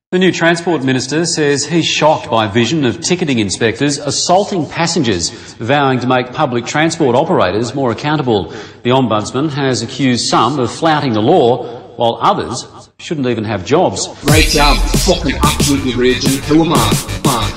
The new Transport Minister says he's shocked by a vision of ticketing inspectors assaulting passengers, vowing to make public transport operators more accountable. The Ombudsman has accused some of flouting the law, while others shouldn't even have jobs. Right, yeah, I'm fucking absolutely raging. Who am I?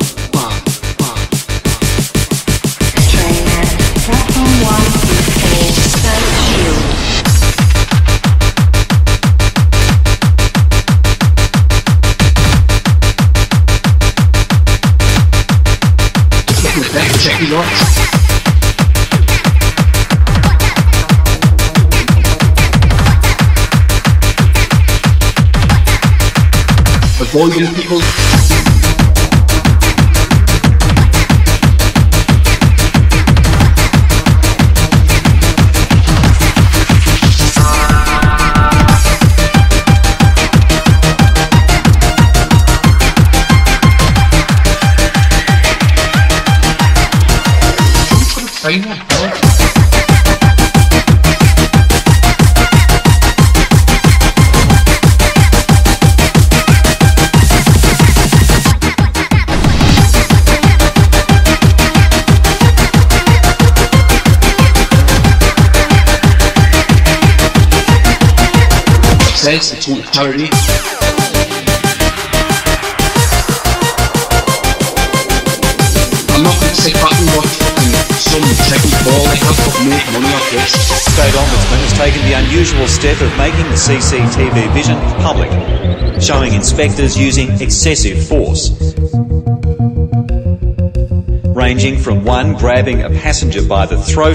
Check it out. Avoiding people. Says it's all parody. I'm not going to sit back and watch some techie ball they have to make money off this. State Ombudsman has taken the unusual step of making the CCTV vision public, showing inspectors using excessive force, ranging from one grabbing a passenger by the throat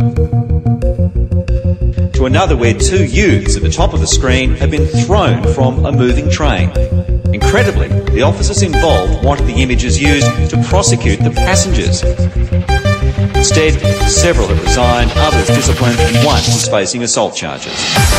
to another where two youths at the top of the screen have been thrown from a moving train. Incredibly, the officers involved wanted the images used to prosecute the passengers. Instead, several have resigned, others disciplined, and one is facing assault charges.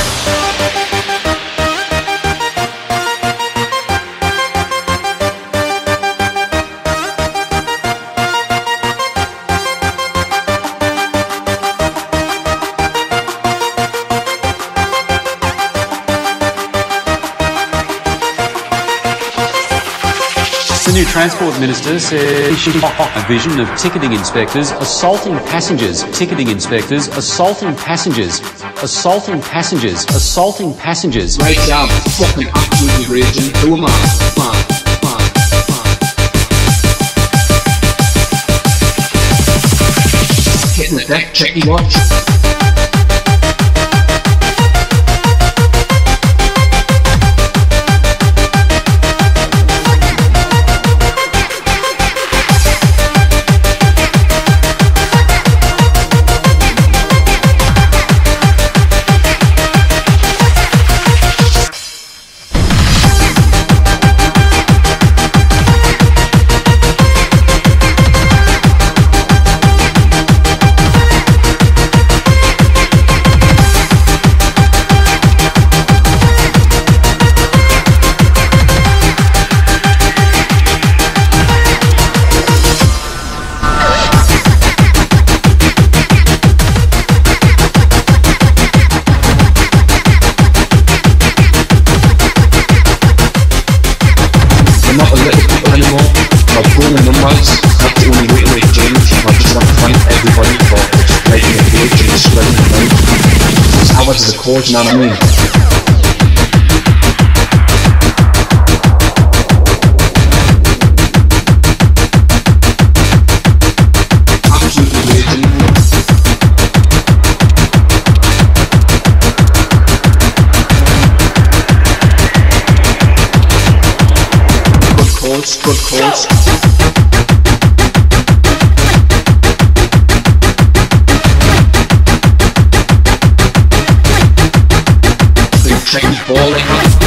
The new Transport Minister says he should a vision of ticketing inspectors assaulting passengers, ticketing inspectors assaulting passengers, assaulting passengers, assaulting passengers. Right, yeah, I'm fucking absolutely raging. Who am I? Hitting the deck, check your watch. Not a little people anymore. I've grown in numbers. That's the only way to make change. I just want to thank everybody for making a page and spreading it out. It's ours as a cause, you know what I mean? Good calls. Check his ball they have.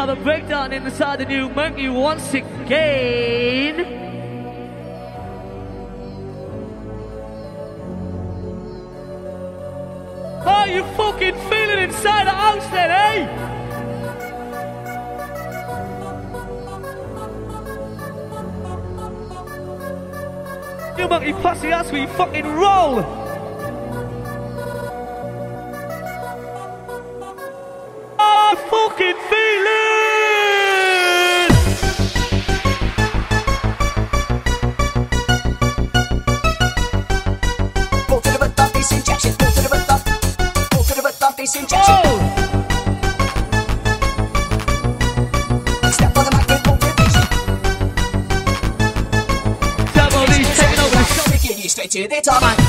have a breakdown inside the new monkey once again. How you fucking feeling inside the house then, eh? New monkey posse, that's where you fucking roll. Fucking feeling! Go to the butt off this injection, go to the butt off, go to the butt off this injection. Oh! Step on the mic and go to the vision. Double D's taking over the show. Taking you straight to the top, man.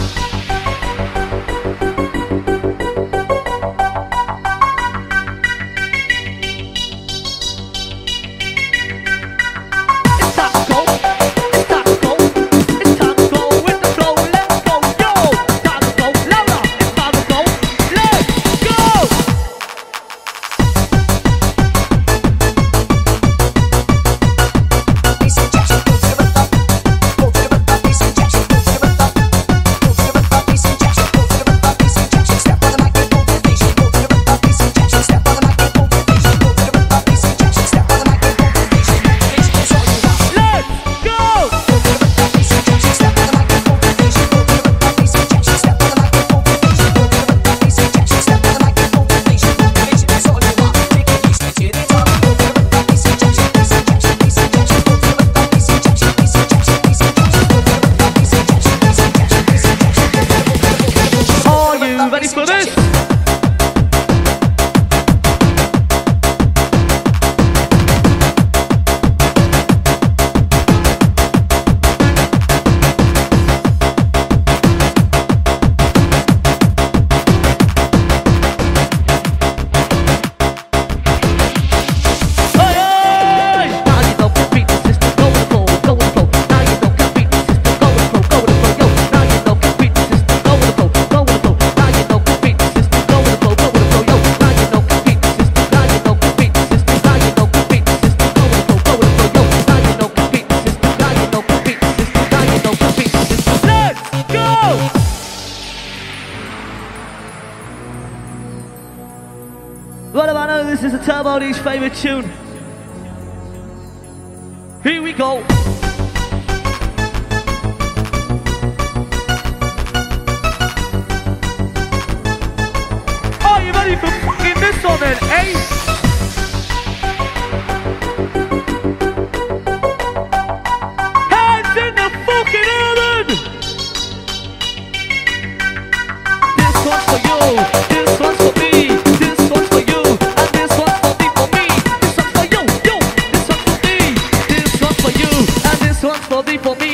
What do I know? This is a Turbo D's favourite tune. Here we go. Are you ready for fucking this one then, eh? Hands in the fucking oven! This one's for you, this one's for me, this one's for you, and this one's for me, for me. This one's for you, you, this one's for me, this one's for you, and this one's for me, for me.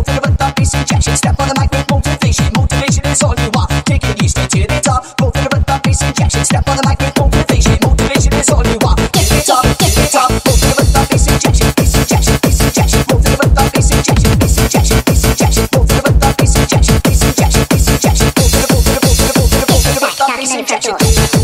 move to the rhythm, bass injection. Step on the mic with motivation. Motivation is all you want. Taking you straight to the top. Move to the rhythm, bass injection. Step on the mic with motivation. Motivation is all you want. Get it up, get it up. Move to the rhythm, bass injection. Bass injection, bass injection. Move to the rhythm, bass injection. Bass injection, bass injection. Move to the rhythm, bass injection. Bass injection, bass injection. Move to the rhythm, bass injection.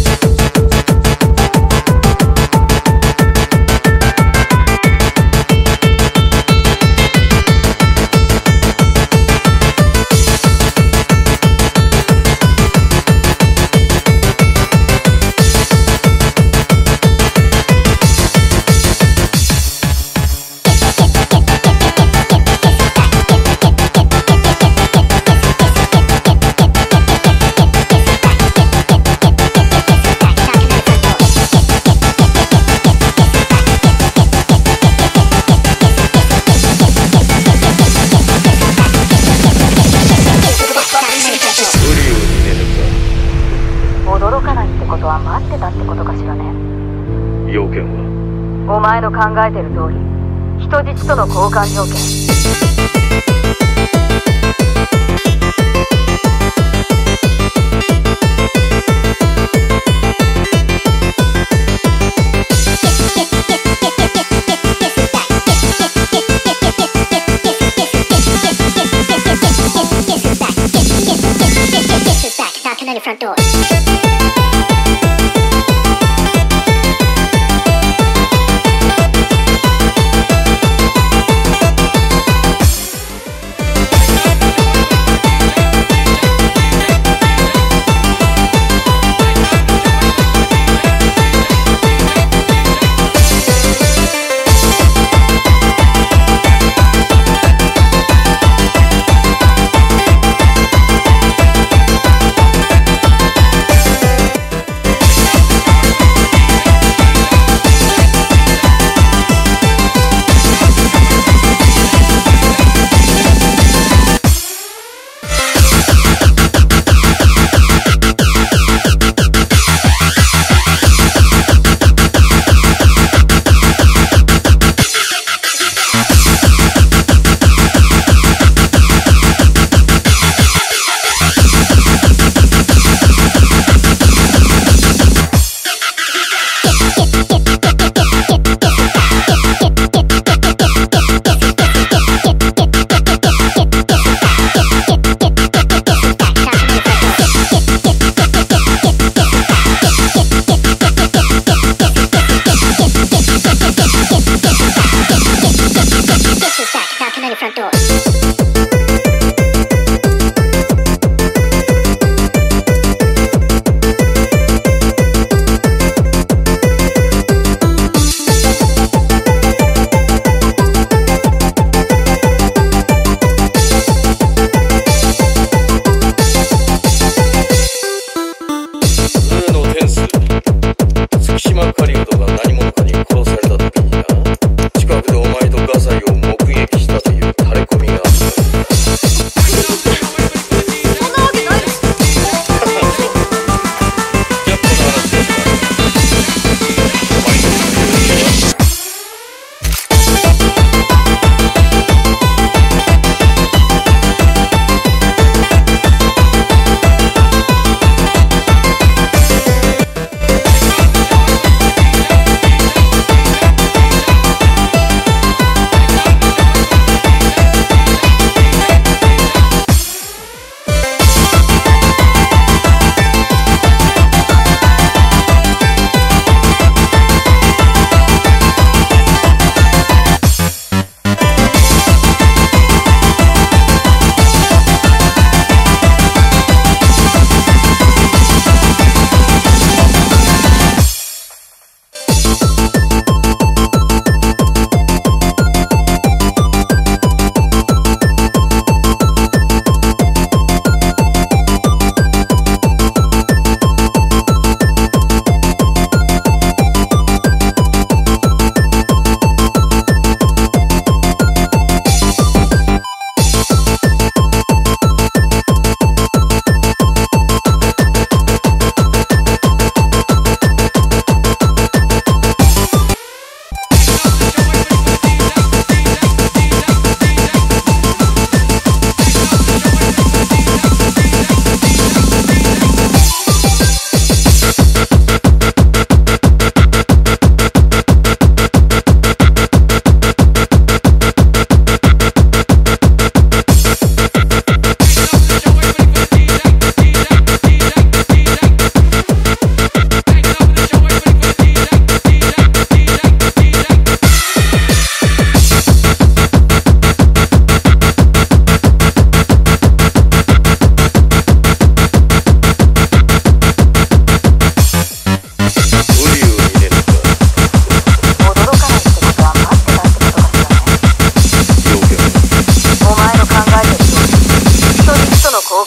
驚かないってことは待ってたってことかしらね。 要件はお前の考えてる通り、人質との交換条件。 Knocking on your front door.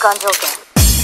換条件。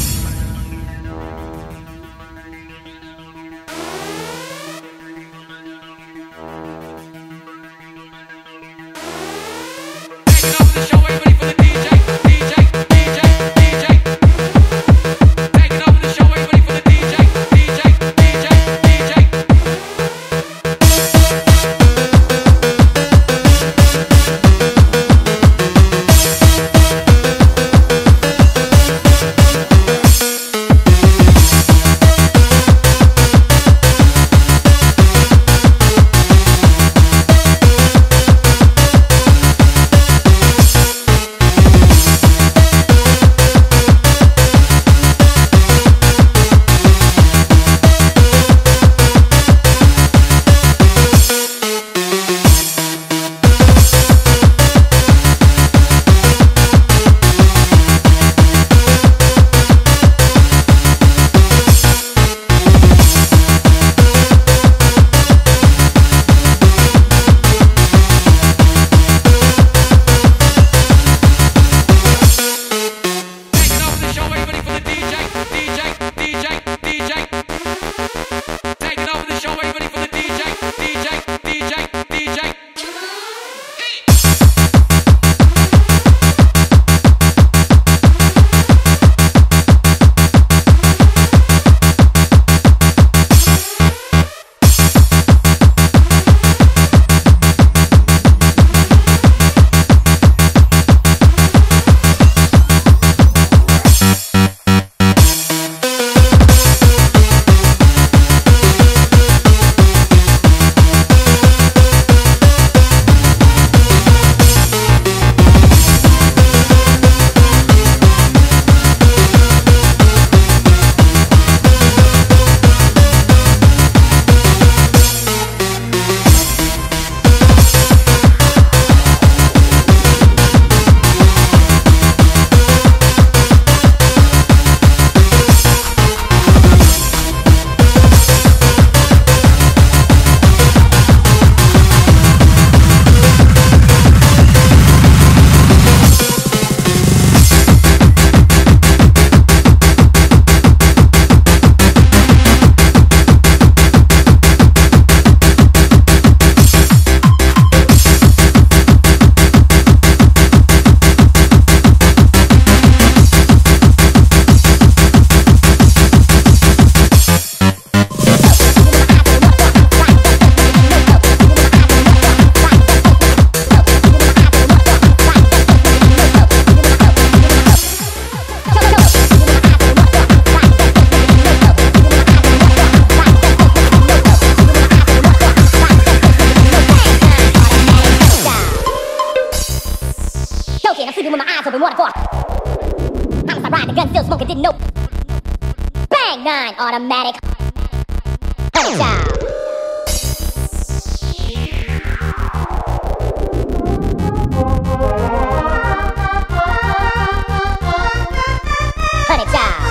sleeping with my eyes open, waterfall. Homicide ride, the gun still smoking, didn't know. Bang, 9 automatic. Honey child. Honey child.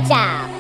job.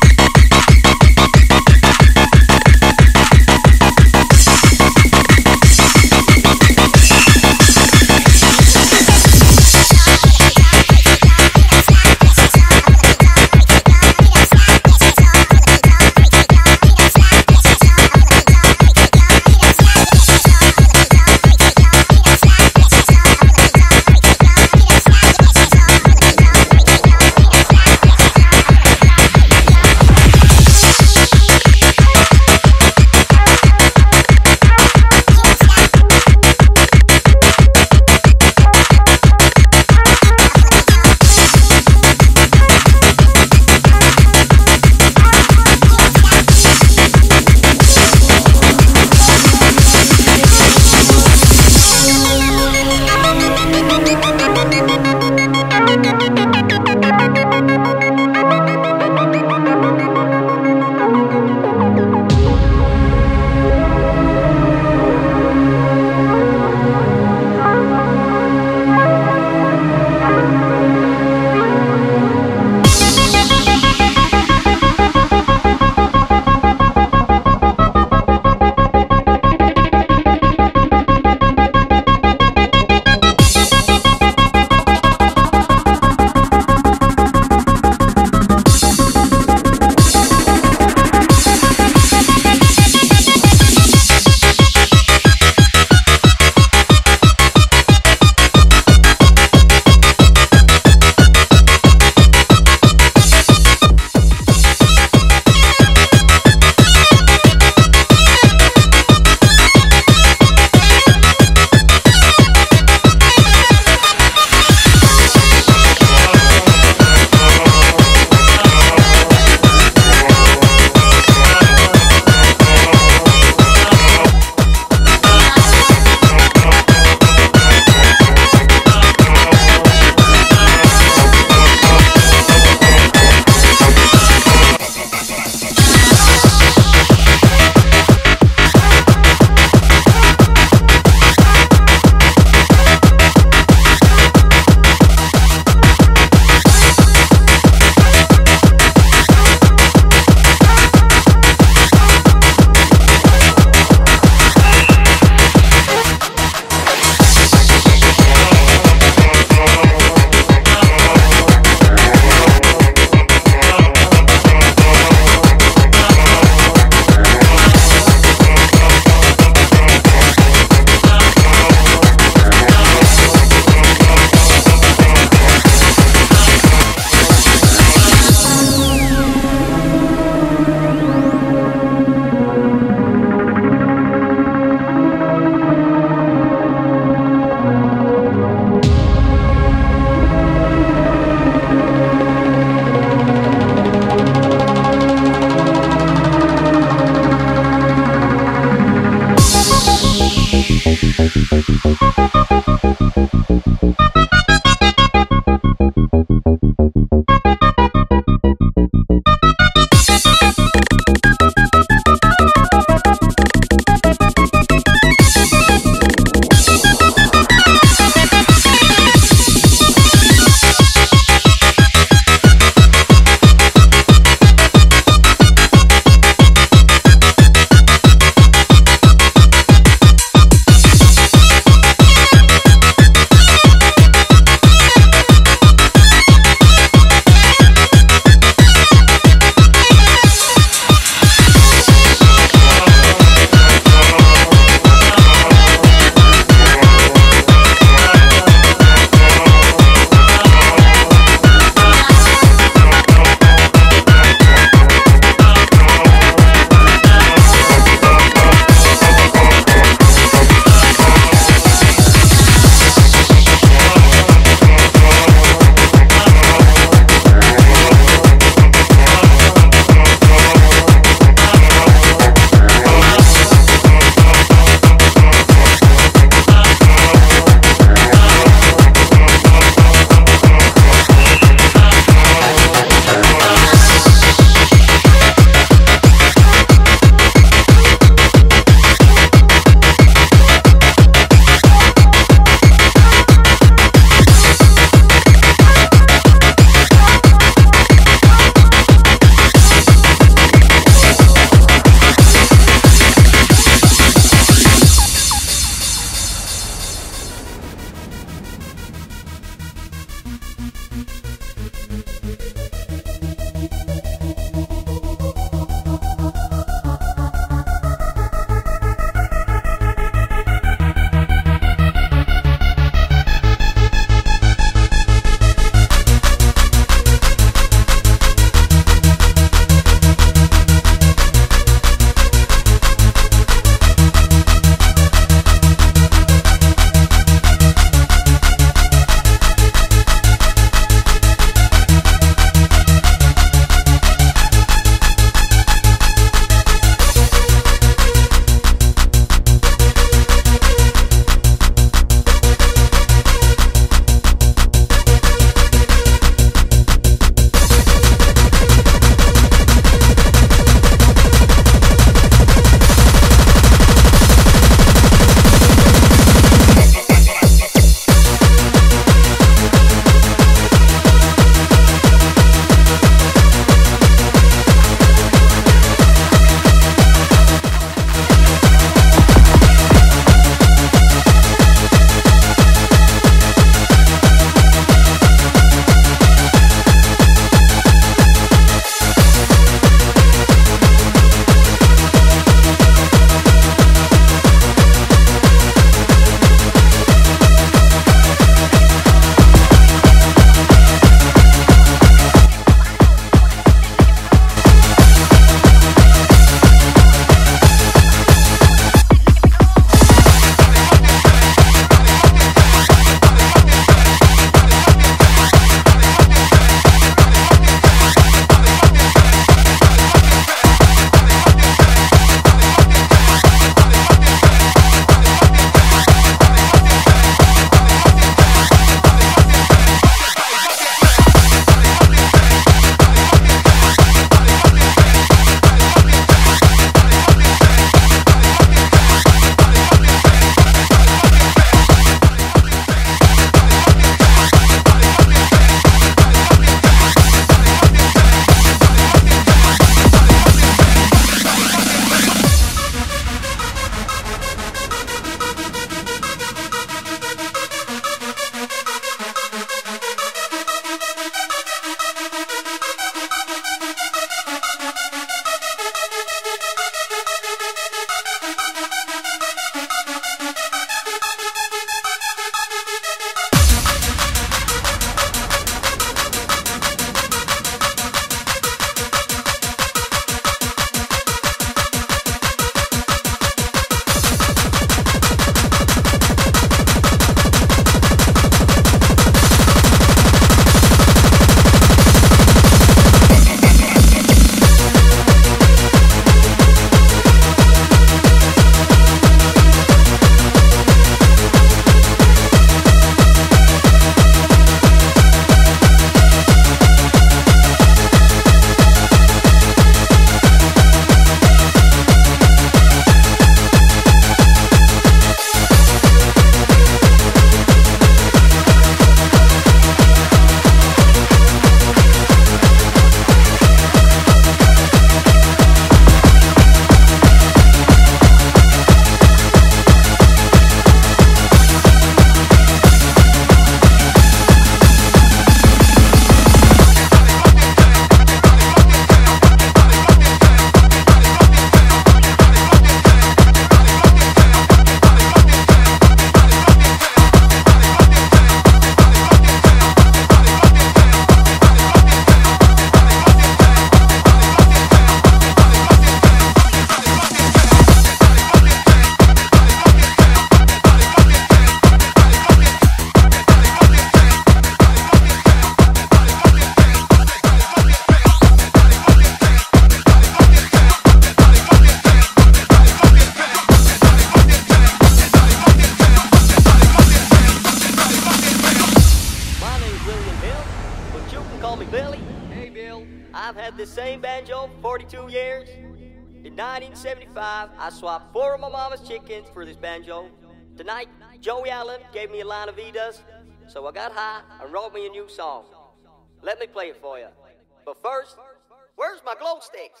I've had this same banjo for 42 years. In 1975, I swapped 4 of my mama's chickens for this banjo. Tonight, Joey Allen gave me a line of Vidas, so I got high and wrote me a new song. Let me play it for you. But first, where's my glow sticks?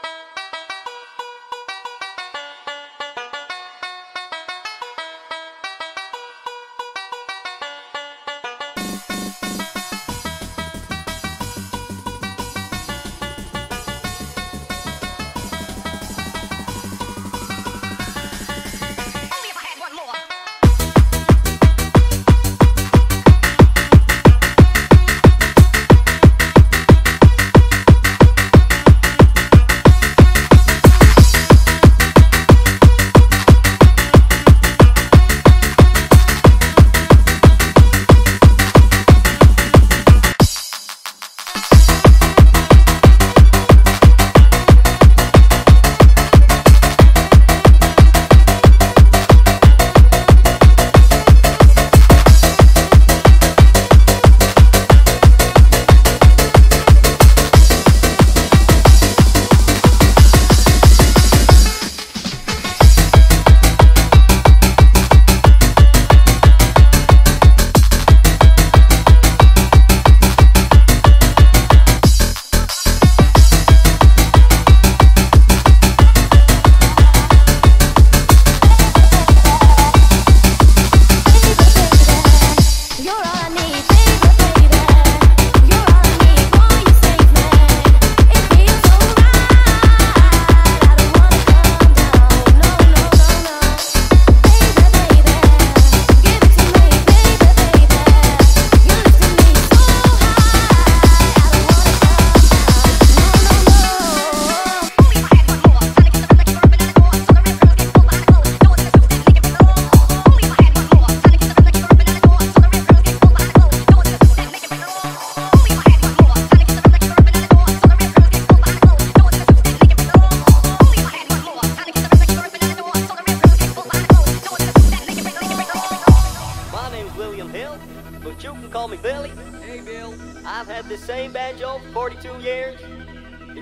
but you can call me Billy. Hey, Bill. I've had this same banjo for 42 years. In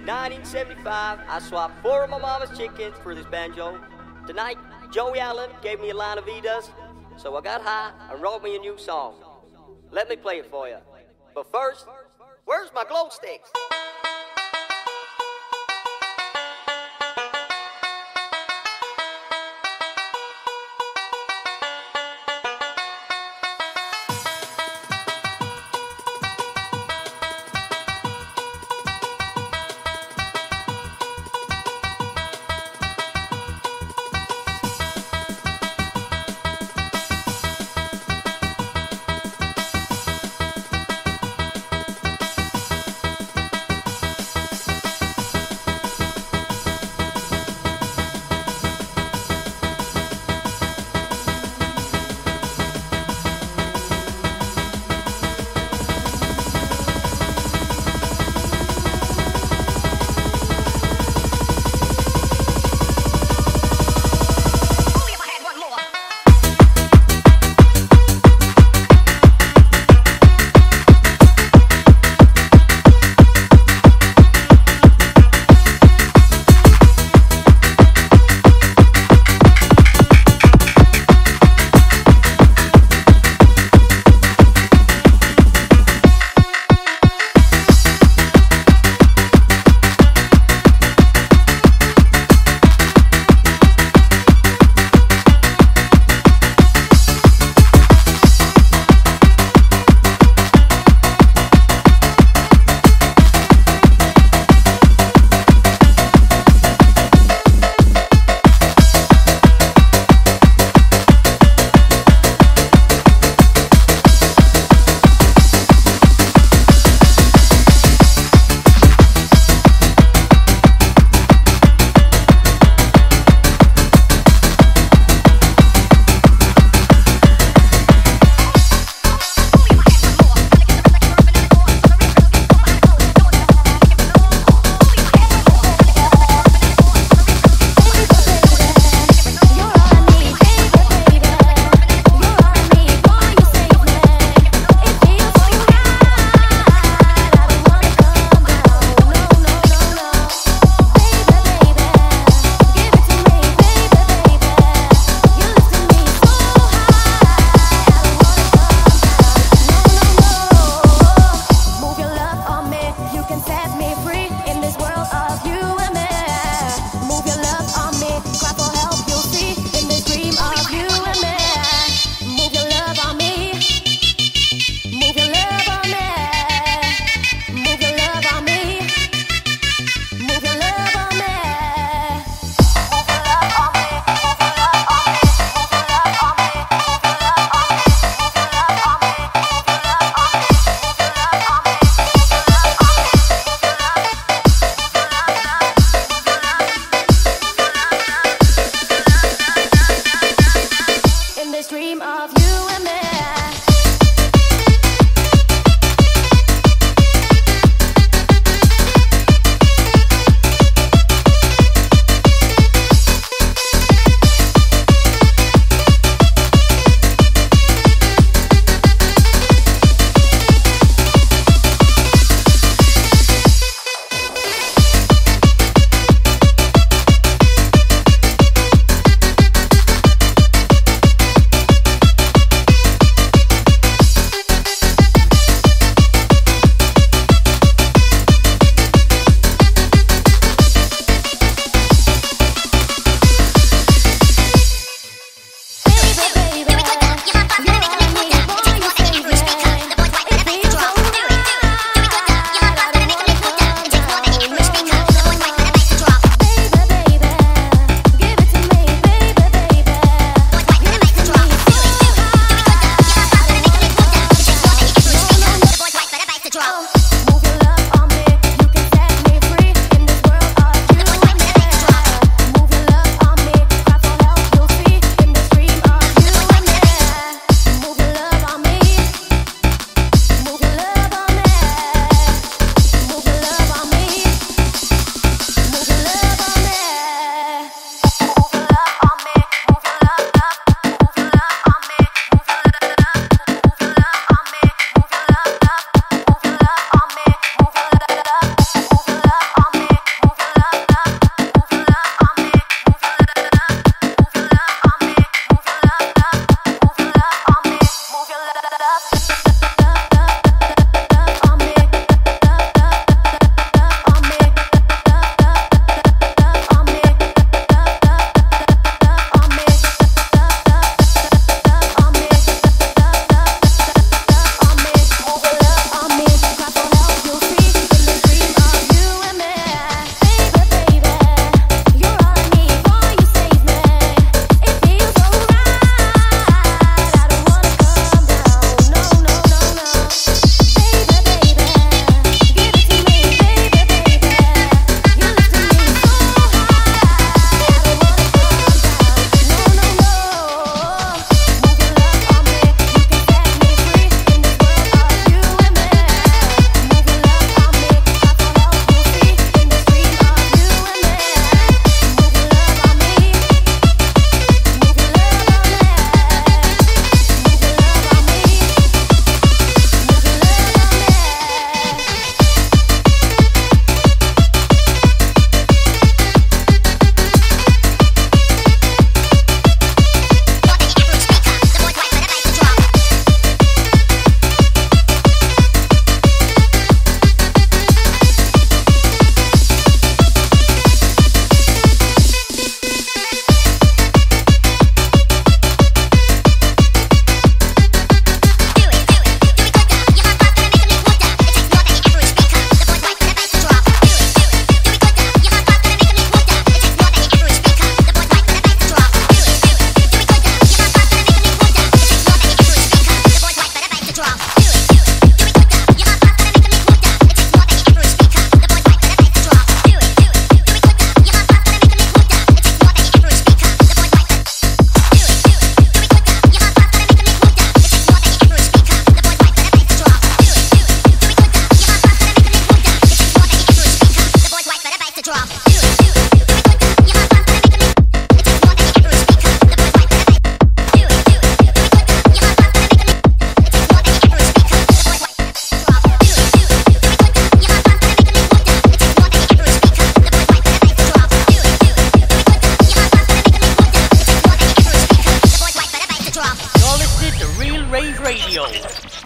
1975, I swapped 4 of my mama's chickens for this banjo. Tonight, Joey Allen gave me a line of Vidas, so I got high and wrote me a new song. Let me play it for you. But first, where's my glow sticks?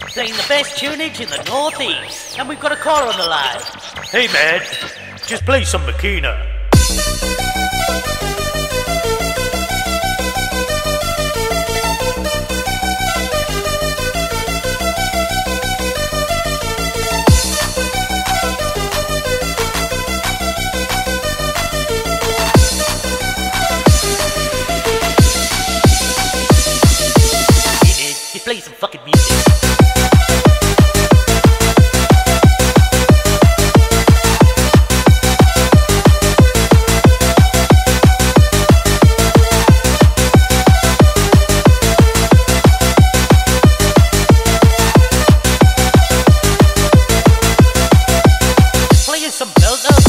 playing the best tunage in the Northeast. And we've got a caller on the line. Hey man, just play some Makina. Play some fucking music. Playing some belters.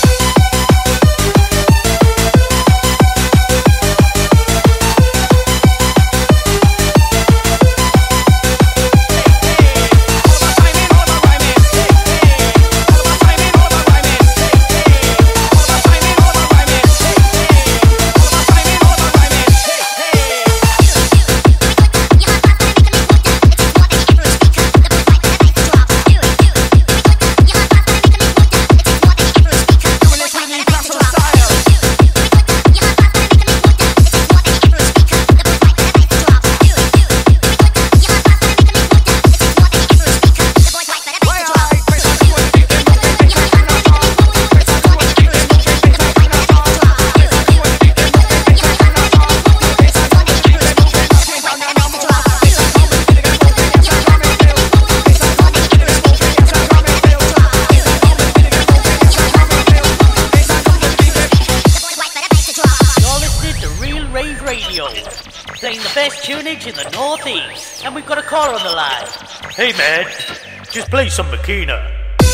Playing the best tunage in the Northeast. And we've got a caller on the line. Hey man, just play some Makina.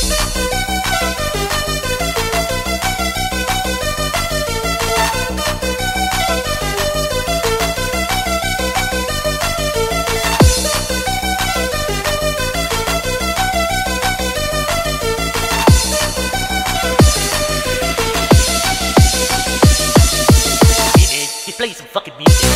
Just play some fucking music.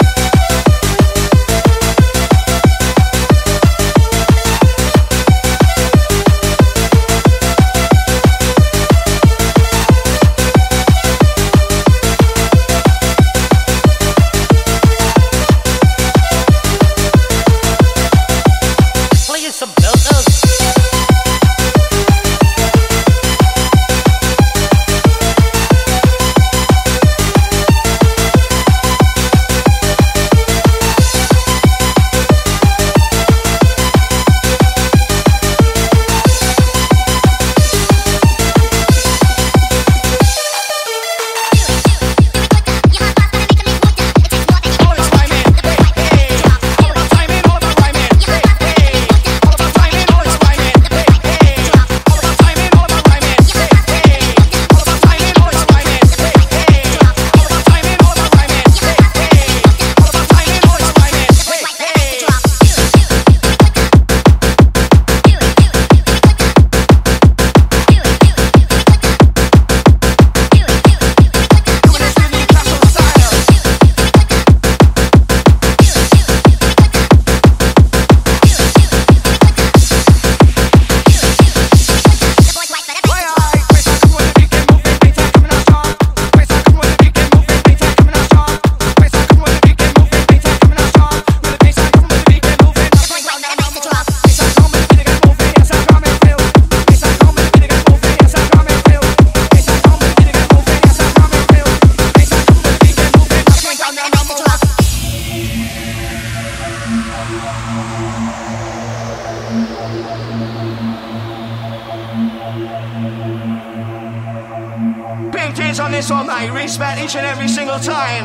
On this one, mate, respect each and every single time.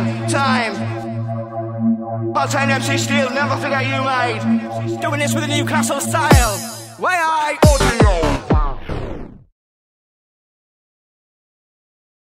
Hot 10 MC Steel, never forget you, mate. Doing this with a Newcastle style. Way on.